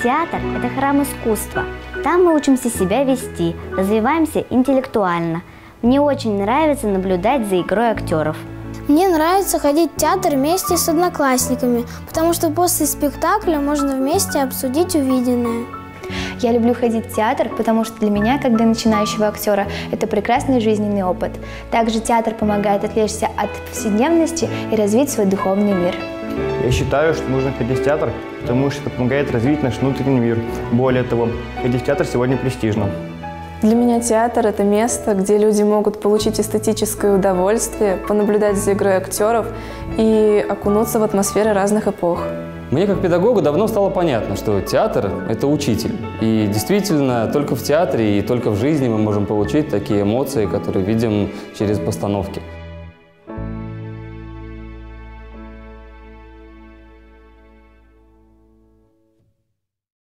Театр – это храм искусства. Там мы учимся себя вести, развиваемся интеллектуально. Мне очень нравится наблюдать за игрой актеров. Мне нравится ходить в театр вместе с одноклассниками, потому что после спектакля можно вместе обсудить увиденное. Я люблю ходить в театр, потому что для меня, как для начинающего актера, это прекрасный жизненный опыт. Также театр помогает отвлечься от повседневности и развить свой духовный мир. Я считаю, что нужно ходить в театр, потому что это помогает развить наш внутренний мир. Более того, ходить в театр сегодня престижно. Для меня театр – это место, где люди могут получить эстетическое удовольствие, понаблюдать за игрой актеров и окунуться в атмосферы разных эпох. Мне как педагогу давно стало понятно, что театр – это учитель. И действительно, только в театре и только в жизни мы можем получить такие эмоции, которые видим через постановки.